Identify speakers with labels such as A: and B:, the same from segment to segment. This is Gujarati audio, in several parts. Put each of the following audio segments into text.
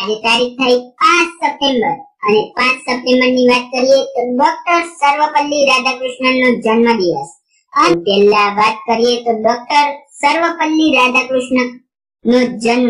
A: આજે તારીખ થઈ 5 સપ્ટેમ્બર અને 5 સપ્ટેમ્બર ની વાત કરીએ તો ડોક્ટર સર્વપલ્લી રાધાકૃષ્ણન નો જન્મદિવસ. અને પહેલા વાત કરીએ તો ડોક્ટર સર્વપલ્લી રાધાકૃષ્ણન નો જન્મ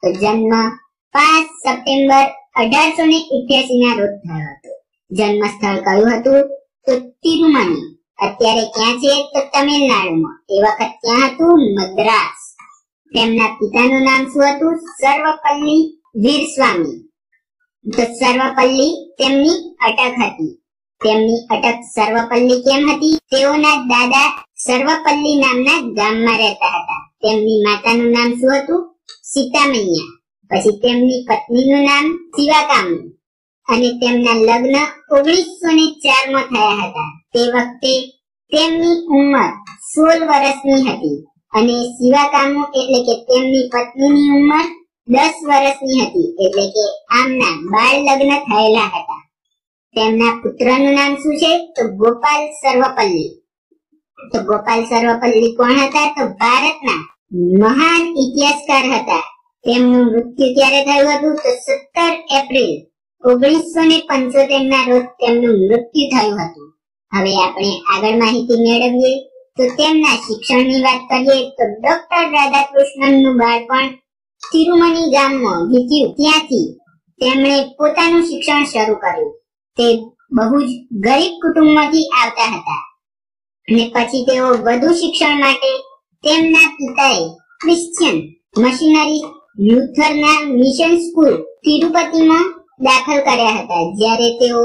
A: 5 સપ્ટેમ્બર 1888 ના રોજ થયો હતો. જન્મ સ્થળ કયું હતું તો તિરુમની. અત્યારે ક્યાં છે તો તમિલનાડુમાં. એ વખત ક્યાં હતું? મદ્રાસ. તેમના પિતાનું નામ શું હતું? સર્વપલ્લી વીરસ્વામી. તો સર્વપલ્લી તેમની અટક હતી. તેમની અટક સર્વપલ્લી કેમ હતી? તેઓના દાદા સર્વપલ્લી નામના ગામમાં રહેતા હતા. તેમની માતાનું નામ શું હતું? સીતામૈયા. પછી તેમની પત્નીનું નામ શિવાકામી અને તેમના લગ્ન 1904 માં થયા હતા. તે વખતે તેમની ઉંમર 16 વર્ષની હતી અને શિવાકામુ એટલે કે તેમની પત્નીની ઉંમર 10 વર્ષની હતી. એટલે કે આમના બાળ લગ્ન થયેલા હતા. તેમના પુત્રનું નામ શું છે તો ગોપાલ સર્વપલ્લી. તો ગોપાલ સર્વપલ્લી કોણ હતા? તો ભારતના મહાન ઇતિહાસકાર હતા. તેમનું મૃત્યુ ક્યારે થયું હતું તો 17 એપ્રિલ 1975 ના રોજ તેમનું મૃત્યુ થયું હતું. હવે આપણે આગળ માહિતી મેળવીએ તો તેમના શિક્ષણની વાત કરીએ તો ડોક્ટર રાધાકૃષ્ણનનું બાળપણ તિરુમની ગામમાં વીત્યું. ત્યાંથી તેમણે પોતાનું શિક્ષણ શરૂ કર્યું. તે બહુ જ ગરીબ કુટુંબમાંથી આવતા હતા અને પછી તેઓ વધુ શિક્ષણ માટે તેમના પિતાએ ક્રિશ્ચિયન મિશનરી લ્યુથરના મિશન સ્કૂલ તિરુપતિમાં દાખલ કર્યા હતા. જ્યારે તેઓ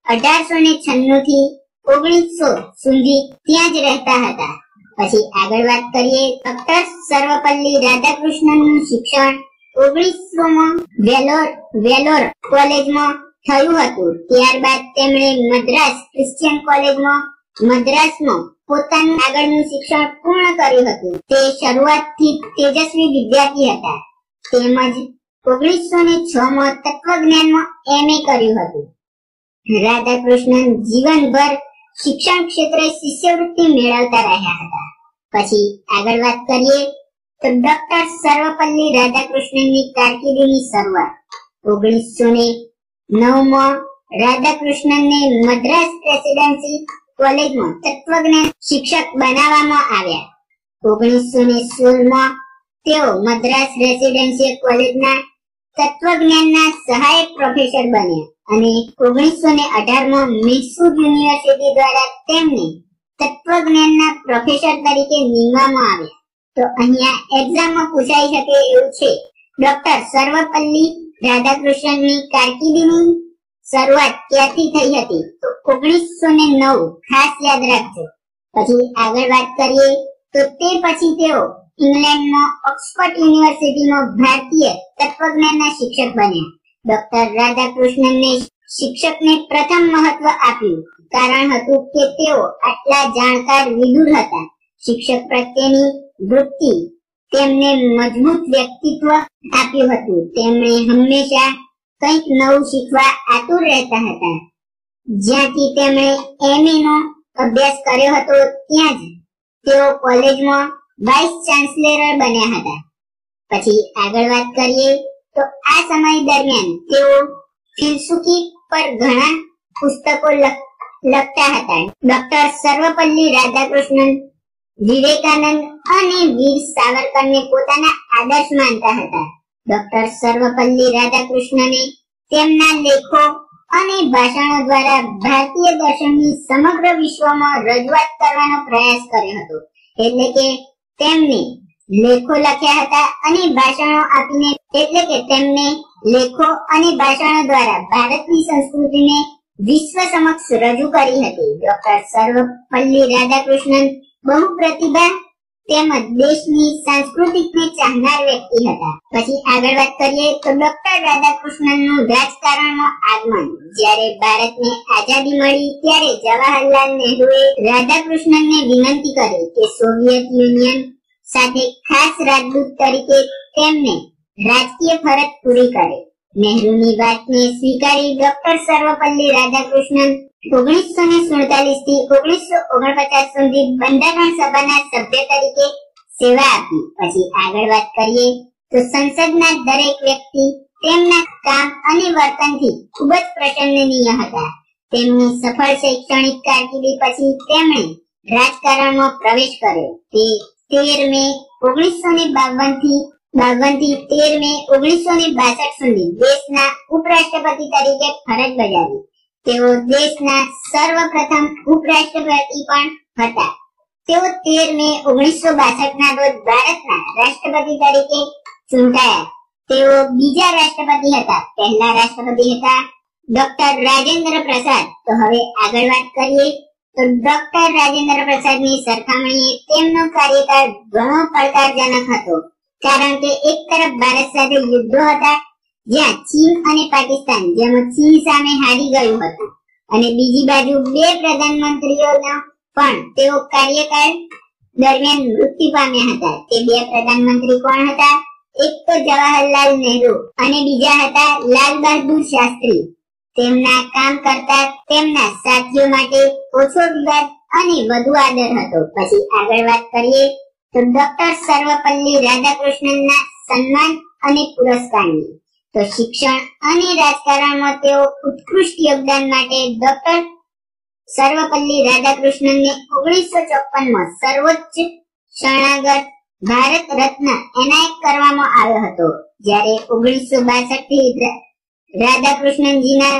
A: 1896 થી 1900 સુધી ત્યાં જ રહેતા હતા. પછી આગળ વાત કરીએ ડોક્ટર સર્વપલ્લી રાધાકૃષ્ણનનું શિક્ષણ 1900 માં વેલોર કોલેજમાં થયું હતું. ત્યારબાદ તેમણે મદ્રાસ ક્રિશ્ચિયન કોલેજમાં મદ્રાસમાં પોતાનું આગળનું શિક્ષણ પૂર્ણ કર્યું હતું. તે શરૂઆતથી તેજસ્વી વિદ્યાર્થી હતા. તેમજ 1906 માં તત્વજ્ઞાનમાં MA કર્યું હતું. રાધાકૃષ્ણન જીવનભર શિક્ષણ ક્ષેત્રે શિષ્યવૃત્તિ મેળવતા રહ્યા હતા. પછી આગળ વાત કરીએ તો ડોક્ટર સર્વપલ્લી રાધાકૃષ્ણનની કારકિર્દીની શરૂઆત 1909 માં રાધાકૃષ્ણનને મદ્રાસ પ્રેસિડેન્સી કોલેજમાં તત્વજ્ઞાન શિક્ષક બનાવવામાં આવ્યા. 1916 માં તેઓ મદ્રાસ રેસિડેન્શિયલ કોલેજના તત્વજ્ઞાનના સહાયક પ્રોફેસર બન્યા અને 1918 માં મૈસૂર યુનિવર્સિટી દ્વારા તેમને તત્વજ્ઞાનના પ્રોફેસર તરીકે નિમવામાં આવ્યા. તો અહીંયા એક્ઝામમાં પૂછાઈ શકે એવું છે ડોક્ટર સર્વપલ્લી રાધાકૃષ્ણનની કારકિર્દીની શરૂઆત ક્યાંથી થઈ હતી તો 1909. ખાસ યાદ રાખજો. પછી આગળ વાત કરીએ તો તે પછી તેઓ ઇંગ્લેન્ડમાં ઓક્સફર્ડ યુનિવર્સિટીમાં ભારતીય તત્વજ્ઞાનના શિક્ષક બન્યા. ડોક્ટર રાધાકૃષ્ણનને શિક્ષકને પ્રથમ મહત્વ આપ્યું. કારણ હતું કે તેઓ આટલા જાણકાર વિદુર હતા. શિક્ષક પ્રત્યેની વૃત્તિ તેમને મજબૂત વ્યક્તિત્વ આપ્યું હતું. તેમણે હંમેશા કંઈક નવું શીખવા આતુર રહેતા હતા. જ્યાંથી તેમણે MA નો અભ્યાસ કર્યો હતો ત્યાં જ તેઓ કોલેજમાં વાઇસ ચાન્સેલર બન્યા હતા. પછી આગળ વાત કરીએ તો આ સમય દરમિયાન તેઓ ફિલસૂફી પર ઘણા પુસ્તકો લખતા હતા. ડોક્ટર સર્વપલ્લી રાધાકૃષ્ણન વિવેકાનંદ અને વીર સાવરકરને પોતાના આદર્શ માનતા હતા. ડોક્ટર સર્વપલ્લી રાધાકૃષ્ણને તેમના લેખો અને ભાષણો દ્વારા ભારતીય દર્શનની સમગ્ર વિશ્વમાં રજૂઆત કરવાનો પ્રયાસ કર્યો હતો. એટલે કે તેમને લેખો લખ્યા હતા અને ભાષણો આપીને એટલે કે તેમને લેખો અને ભાષણો દ્વારા ભારતની સંસ્કૃતિને વિશ્વ સમક્ષ રજૂ કરી હતી. ડોક્ટર સર્વપલ્લી રાધાકૃષ્ણન બહુ પ્રતિભા તેમજ દેશની સંસ્કૃતિને ચાહનાર વ્યક્તિ હતા. પછી આગળ વાત કરીએ તો ડોક્ટર રાધાકૃષ્ણનનું રાજકારણમાં આગમન. જ્યારે ભારતને આઝાદી મળી ત્યારે જવાહરલાલ નહેરુએ રાધાકૃષ્ણનને વિનંતી કરી કે સોવિયત યુનિયન સાથે ખાસ રાજદૂત તરીકે તેમને રાજકીય ફરજ પૂરી કરે. નહેરુની વાતને સ્વીકારી ડોક્ટર સર્વપલ્લી રાધાકૃષ્ણન 1947 થી 1949 સુધી બંધારણ સભાના સભ્ય તરીકે સેવા આપી. પછી આગળ વાત કરીએ તો સંસદના દરેક વ્યક્તિ તેમના કામ અને વર્તનથી ખૂબ જ પ્રશંસનીય હતા. તેમની સફળ શૈક્ષણિક કારકિર્દી પછી તેમણે રાજકારણમાં પ્રવેશ કર્યો. તે 13 મે 1952 થી 13 મે 1962 સુધી દેશના ઉપરાષ્ટ્રપતિ તરીકે ફરજ બજાવી. તેઓ દેશના સર્વપ્રથમ ઉપરાષ્ટ્રપતિ પણ હતા. તેઓ 13 મે 1962 ના રોજ ભારતના રાષ્ટ્રપતિ તરીકે ચૂંટાયા. તેઓ બીજા રાષ્ટ્રપતિ હતા. પહેલા રાષ્ટ્રપતિ હતા ડોક્ટર રાજેન્દ્ર પ્રસાદ. તો હવે આગળ વાત કરીએ તો ડોક્ટર રાજેન્દ્ર પ્રસાદની સરખામણીએ તેમનો કાર્યકાળ ઘણો પડકારજનક હતો, કારણ કે એક તરફ ભારત સાથે યુદ્ધો હતા જ્યાં ચીન અને પાકિસ્તાન જેમાં ચીન સામે હારી ગયું હતું, અને બીજી બાજુ બે પ્રધાનમંત્રીઓનો પણ તેઓ કાર્યકાળ દરમિયાન મૃત્યુ પામ્યા હતા. તે બે પ્રધાનમંત્રી કોણ હતા? એક તો જવાહરલાલ નહેરુ અને બીજા હતા લાલ બહાદુર શાસ્ત્રી. તેમના કામ કરતા તેમના સાથીઓ માટે ઓછો વિવાદ અને વધુ આદર હતો. પછી આગળ વાત કરીએ તો ડોક્ટર સર્વપલ્લી રાધાકૃષ્ણનના સન્માન અને પુરસ્કારની. તો શિક્ષણ અને રાજકારણમાં તેઓ ઉત્કૃષ્ટ યોગદાન માટે ડોક્ટર સર્વપલ્લી રાધાકૃષ્ણનને 1954 માં સર્વોચ્ચ શરણાગત ભારત રત્ન એનાયત કરવામાં આવ્યો હતો. જ્યારે 1962 થી રાધાકૃષ્ણનજીના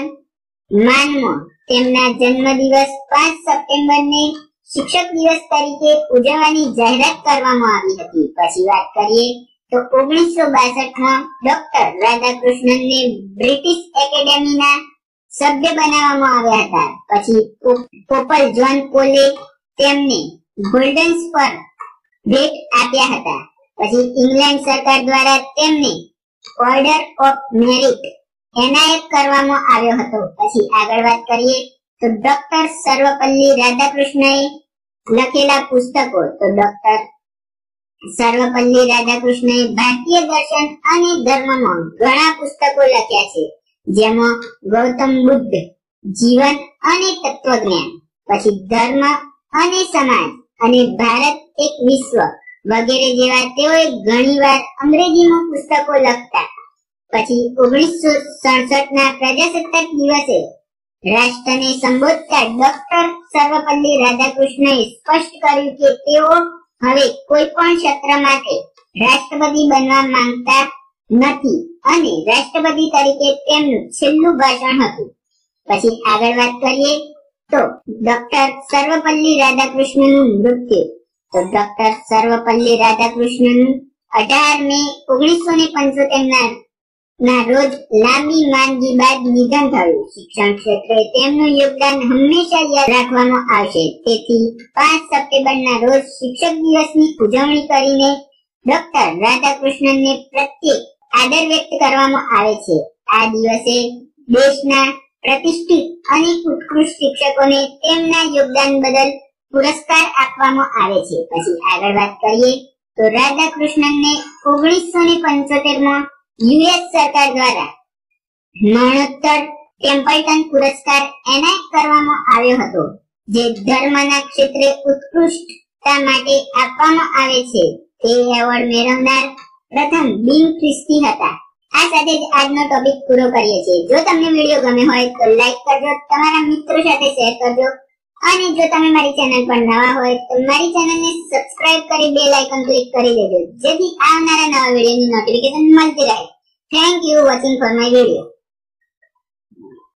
A: માનમાં તેમના જન્મદિવસ 5 સપ્ટેમ્બરને શિક્ષક દિવસ તરીકે ઉજવવાની જાહેરાત કરવામાં આવી હતી. પછી વાત કરીએ તો 1962 માં ડોક્ટર રાધાકૃષ્ણનને બ્રિટિશ એકેડેમીના સભ્ય બનાવવામાં આવ્યા હતા. પછી પોપલ જ્હોન પોલે તેમને ગોલ્ડન સ્પર ભેટ આપ્યા હતા. પછી ઇંગ્લેન્ડ સરકાર દ્વારા તેમને ઓર્ડર ઓફ મેરિટ એનાયત કરવામાં આવ્યો હતો. પછી આગળ વાત કરીએ તો ડોક્ટર સર્વપલ્લી રાધાકૃષ્ણએ લખેલા પુસ્તકો. તો ડોક્ટર સર્વપલ્લી રાધાકૃષ્ણએ ભારતીય દર્શન અને ધર્મમાં ઘણા પુસ્તકો લખ્યા છે, જેમાં ગૌતમ બુદ્ધ, જીવન અને તત્વજ્ઞાન, પછી ધર્મ અને સમાજ અને ભારત એક વિશ્વ વગેરે જેવા તેઓએ ઘણીવાર અંગ્રેજીમાં પુસ્તકો લખતા. પછી 1967 ના પ્રજાસત્તાક દિવસે રાષ્ટ્રને સંબોધતા ડોક્ટર સર્વપલ્લી રાધાકૃષ્ણએ સ્પષ્ટ કર્યું કે તેઓ હવે કોઈ પણ ક્ષેત્ર માટે રાષ્ટ્રપતિ બનવા માંગતા નથી અને રાષ્ટ્રપતિ તરીકે તેમનું છેલ્લું ભાષણ હતું. પછી આગળ વાત કરીએ તો ડોક્ટર સર્વપલ્લી રાધાકૃષ્ણનું મૃત્યુ. તો ડોક્ટર સર્વપલ્લી રાધાકૃષ્ણનું 18 મે 1975 ના રોજ લાંબી માંદગી બાદ નિધન થયું. શિક્ષણ ક્ષેત્રે તેમનું યોગદાન હંમેશા યાદ રાખવામાં આવશે. તેથી 5 સપ્ટેમ્બરના રોજ શિક્ષક દિવસની ઉજવણી કરીને ડોક્ટર રાધાકૃષ્ણનને પ્રત્યે આદર વ્યક્ત કરવામાં આવે છે. આ દિવસે દેશના પ્રતિષ્ઠિત અને ઉત્કૃષ્ટ શિક્ષકોને તેમના યોગદાન બદલ પુરસ્કાર આપવામાં આવે છે. પછી આગળ વાત કરીએ તો રાધાકૃષ્ણનને 1975 માં યુએસ સરકાર દ્વારા મરણોત્તર ટેમ્પલ્ટન પુરસ્કાર એનાયત કરવામાં આવ્યો હતો, જે ધર્મના ક્ષેત્રે ઉત્કૃષ્ટતા માટે આપવામાં આવે છે. તે એવોર્ડ મેળવનાર પ્રથમ બિન ખ્રિસ્તી હતા. આ સાથે જ આજનો ટોપિક પૂરો કરીએ છીએ. જો તમને વિડીયો ગમે હોય તો લાઈક કરજો, તમારા મિત્રો સાથે શેર કરજો, અને જો તમે મારી ચેનલ પર નવા હોય તો મારી ચેનલને સબસ્ક્રાઇબ કરી બેલ આઇકન ક્લિક કરી દેજો, જેથી આવનારા નવા વિડીયોની નોટિફિકેશન મળતી રહે. Thank you watching for my video.